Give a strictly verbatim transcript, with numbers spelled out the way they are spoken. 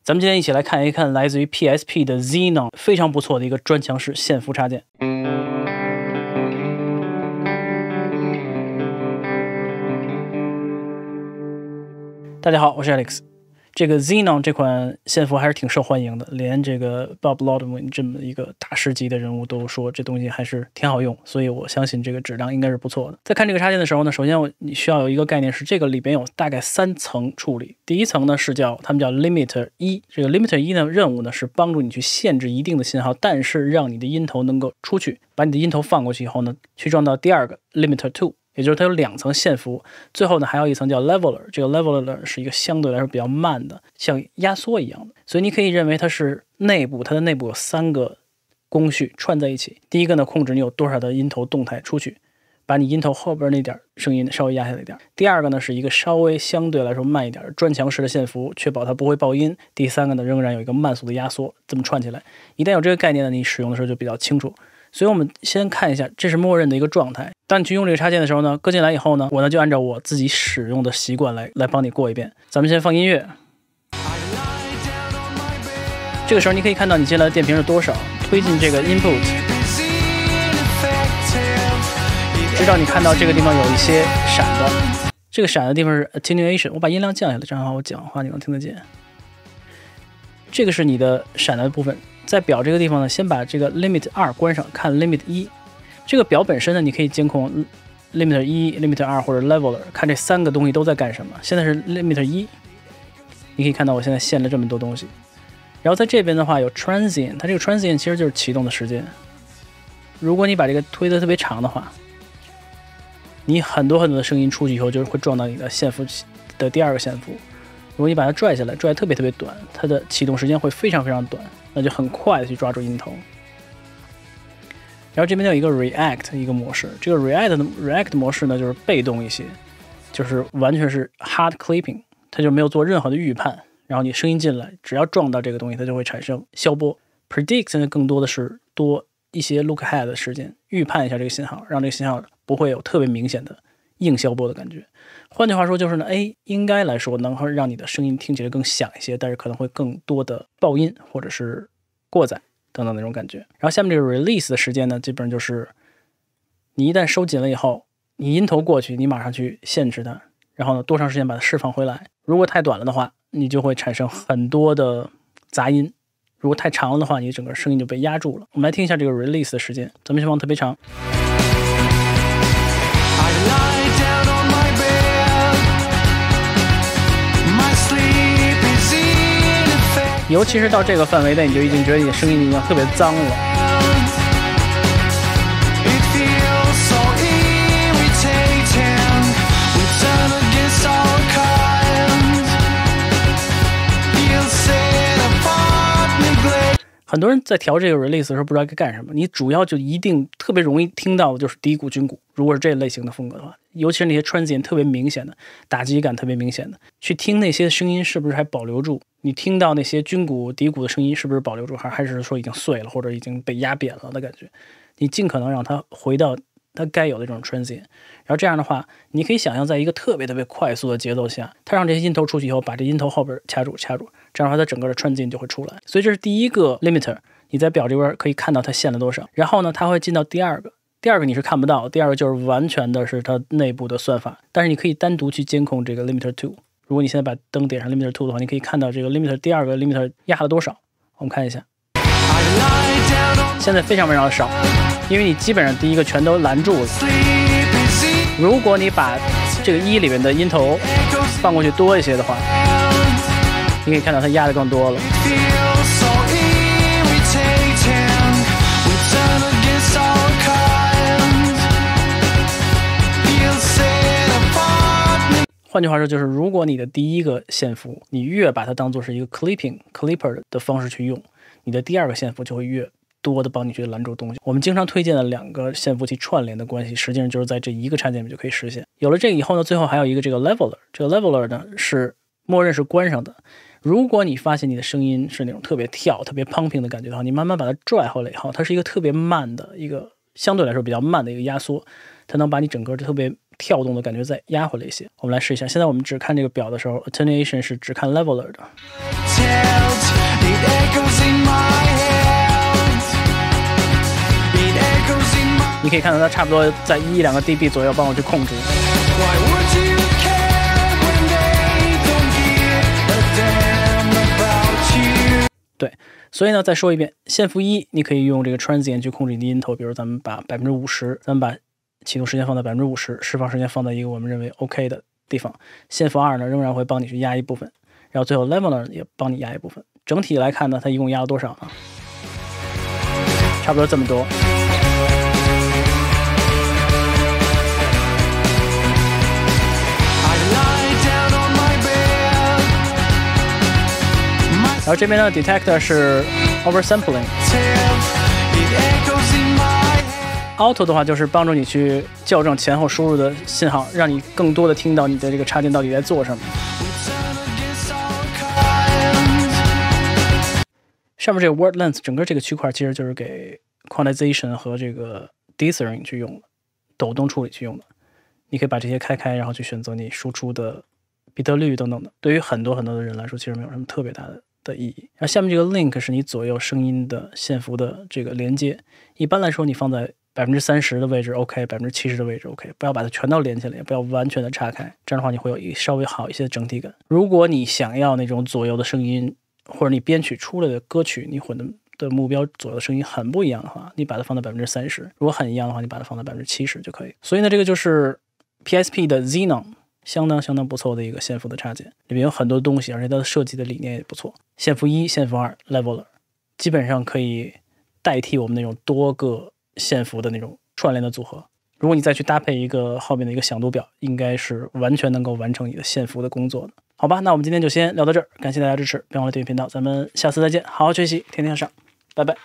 咱们今天一起来看一看来自于 P S P 的 Xenon 非常不错的一个专墙式线幅插件。大家好，我是 Alex。这个 Xenon 这款线幅还是挺受欢迎的，连这个 Bob Laudman 这么一个大师级的人物都说这东西还是挺好用，所以我相信这个质量应该是不错的。在看这个插件的时候呢，首先我你需要有一个概念是，这个里边有大概三层处理。第一层呢是叫他们叫 Limiter 一，这个 Limiter 一呢任务呢是帮助你去限制一定的信号，但是让你的音头能够出去，把你的音头放过去以后呢，去撞到第二个 Limiter 二。也就是它有两层线幅，最后呢还有一层叫 leveler， 这个 leveler 是一个相对来说比较慢的，像压缩一样的，所以你可以认为它是内部，它的内部有三个工序串在一起。第一个呢，控制你有多少的音头动态出去，把你音头后边那点声音稍微压下来一点。第二个呢是一个稍微相对来说慢一点专墙式的线幅，确保它不会爆音。第三个呢仍然有一个慢速的压缩，这么串起来，一旦有这个概念呢，你使用的时候就比较清楚。所以我们先看一下，这是默认的一个状态。当你去用这个插件的时候呢，搁进来以后呢，我呢就按照我自己使用的习惯来来帮你过一遍。咱们先放音乐。这个时候你可以看到你进来的电平是多少，推进这个 input， 直到你看到这个地方有一些闪的，这个闪的地方是 attenuation， 我把音量降下来，这样的话我讲话你能听得见。这个是你的闪的部分。在表这个地方呢，先把这个 limit 二关上，看 limit 一。这个表本身呢，你可以监控 limit 一、limit 二或者 leveler， 看这三个东西都在干什么。现在是 limit 一，你可以看到我现在限了这么多东西。然后在这边的话有 transient， 它这个 transient 其实就是启动的时间。如果你把这个推得特别长的话，你很多很多的声音出去以后，就是会撞到你的线幅的第二个线幅。如果你把它拽下来，拽得特别特别短，它的启动时间会非常非常短，那就很快的去抓住音头。然后这边有一个 react 一个模式，这个 react react 模式呢就是被动一些，就是完全是 hard clipping， 它就没有做任何的预判，然后你声音进来，只要撞到这个东西，它就会产生消波。predict 呢更多的是多一些 look ahead 的时间，预判一下这个信号，让这个信号不会有特别明显的硬消波的感觉。换句话说就是呢 A 应该来说能让你的声音听起来更响一些，但是可能会更多的爆音或者是过载等等那种感觉。然后下面这个 release 的时间呢，基本上就是你一旦收紧了以后，你音头过去，你马上去限制它，然后呢多长时间把它释放回来。如果太短了的话，你就会产生很多的杂音；如果太长了的话，你整个声音就被压住了。我们来听一下这个 release 的时间，咱们先放特别长。尤其是到这个范围内，你就已经觉得你的声音已经特别脏了。很多人在调这个 release 的时候不知道该干什么，你主要就一定特别容易听到的就是低谷、军鼓。如果是这类型的风格的话，尤其是那些 transient 特别明显的打击感特别明显的，去听那些声音是不是还保留住？你听到那些军鼓、低谷的声音是不是保留住，还还是说已经碎了或者已经被压扁了的感觉？你尽可能让它回到它该有的这种 transient。然后这样的话，你可以想象在一个特别特别快速的节奏下，它让这些音头出去以后，把这音头后边掐住掐住，这样的话它整个的 transient 就会出来。所以这是第一个 limiter， 你在表这边可以看到它限了多少。然后呢，它会进到第二个。第二个你是看不到，第二个就是完全的是它内部的算法，但是你可以单独去监控这个 limiter 二。如果你现在把灯点上 limiter 二的话，你可以看到这个 limiter 第二个 limiter 压了多少。我们看一下，现在非常非常的少，因为你基本上第一个全都拦住了。如果你把这个一里面的音头放过去多一些的话，你可以看到它压的更多了。换句话说，就是如果你的第一个线幅，你越把它当做是一个 clipping clipper 的方式去用，你的第二个线幅就会越多的帮你去拦住东西。我们经常推荐的两个线幅器串联的关系，实际上就是在这一个插件里就可以实现。有了这个以后呢，最后还有一个这个 leveler， 这个 leveler 呢是默认是关上的。如果你发现你的声音是那种特别跳、特别 pumping 的感觉的话，你慢慢把它拽回来以后，它是一个特别慢的一个相对来说比较慢的一个压缩，它能把你整个特别跳动的感觉再压回来一些。我们来试一下，现在我们只看这个表的时候 attenuation 是只看 leveler 的。 可以看到它差不多在一两个 dB 左右帮我去控制。对，所以呢，再说一遍，线符一，你可以用这个 transient 去控制你的音头，比如咱们把百分之五十，咱们把启动时间放在百分之五十，释放时间放在一个我们认为 OK 的地方。线符二呢，仍然会帮你去压一部分，然后最后 leveler 也帮你压一部分。整体来看呢，它一共压了多少呢？差不多这么多。然后这边的 detector 是 oversampling。Auto 的话就是帮助你去校正前后输入的信号，让你更多的听到你的这个插件到底在做什么。上面这个 word length 整个这个区块其实就是给 quantization 和这个 dithering 去用的，抖动处理去用的。你可以把这些开开，然后去选择你输出的比特率等等的。对于很多很多的人来说，其实没有什么特别大的的意义。然后下面这个 link 是你左右声音的线符的这个连接。一般来说，你放在百分之三十的位置 OK， 百分之七十的位置 OK， 不要把它全都连起来，也不要完全的岔开。这样的话，你会有一稍微好一些的整体感。如果你想要那种左右的声音，或者你编曲出来的歌曲，你混的的目标左右的声音很不一样的话，你把它放在百分之三十；如果很一样的话，你把它放在百分之七十就可以。所以呢，这个就是 P S P 的 Xenon。相当相当不错的一个线符的插件，里面有很多东西，而且它的设计的理念也不错。线符一、线符二 leveler 基本上可以代替我们那种多个线符的那种串联的组合。如果你再去搭配一个后面的一个响度表，应该是完全能够完成你的线符的工作的。好吧，那我们今天就先聊到这儿，感谢大家支持，别忘了订阅频道，咱们下次再见，好好学习，天天向上，拜拜。